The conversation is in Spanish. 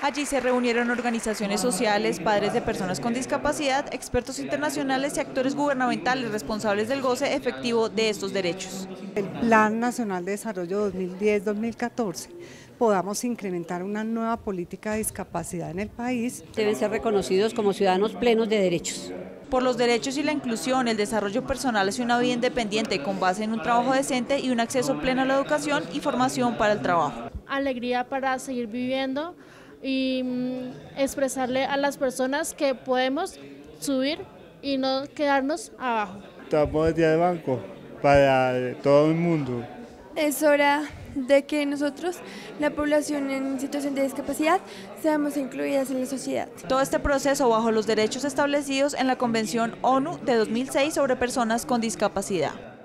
Allí se reunieron organizaciones sociales, padres de personas con discapacidad, expertos internacionales y actores gubernamentales responsables del goce efectivo de estos derechos. El Plan Nacional de Desarrollo 2010-2014 podamos incrementar una nueva política de discapacidad en el país. Deben ser reconocidos como ciudadanos plenos de derechos. Por los derechos y la inclusión, el desarrollo personal hacia una vida independiente con base en un trabajo decente y un acceso pleno a la educación y formación para el trabajo. Alegría para seguir viviendo y expresarle a las personas que podemos subir y no quedarnos abajo. Estamos día de banco para todo el mundo. Es hora de que nosotros, la población en situación de discapacidad, seamos incluidas en la sociedad. Todo este proceso bajo los derechos establecidos en la Convención ONU de 2006 sobre personas con discapacidad.